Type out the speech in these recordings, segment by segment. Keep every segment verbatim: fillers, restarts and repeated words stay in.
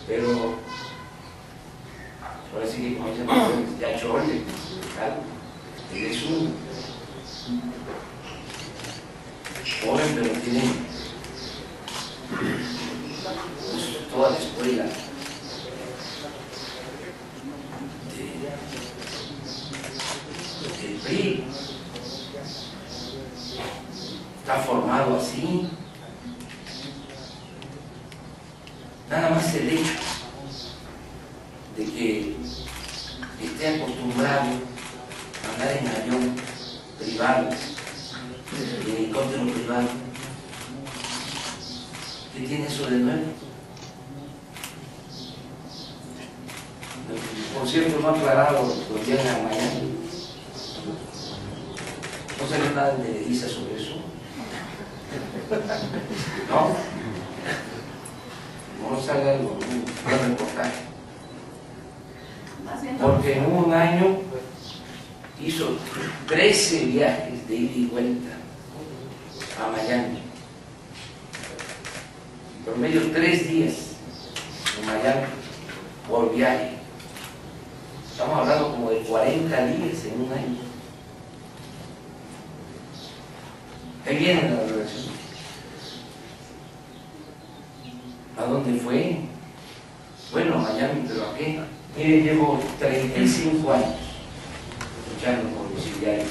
pero ahora sí que como dicen, ya chole, claro, él es un joven, pero tiene pues, toda la escuela del P R I, está formado así. Nada más el hecho de que esté acostumbrado a andar en avión privado, en helicóptero privado, ¿qué tiene eso de nuevo? Por cierto, no ha aclarado los días de la mañana. ¿No sale nada de Televisa sobre eso? ¿No? No sale algo, un reportaje. Porque en un año hizo trece viajes de ida y vuelta a Miami. Por medio tres días en Miami por viaje. Estamos hablando como de cuarenta días en un año. Ahí viene la relación. ¿A dónde fue? Bueno, a Miami, pero ¿a qué? Mire, llevo treinta y cinco años luchando por los ideales,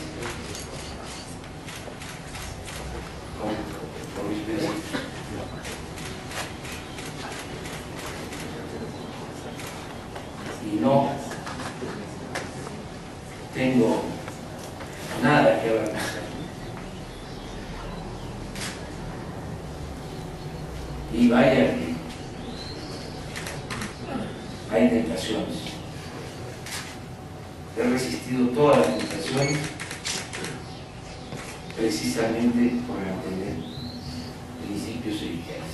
con, por mis principios. Y no tengo nada que ver. Y vaya que hay tentaciones. He resistido todas las tentaciones precisamente por mantener principios e ideales.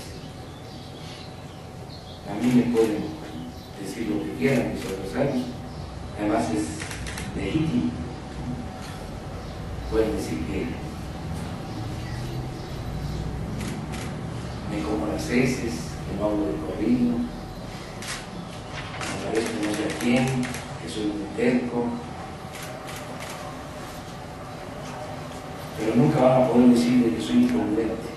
A mí me pueden decir lo que quieran mis adversarios, además es legítimo. Pueden decir que me como las heces, que no hablo de corrido, que me parezco no sé a quién, que soy un terco, pero nunca van a poder decir de que soy incongruente.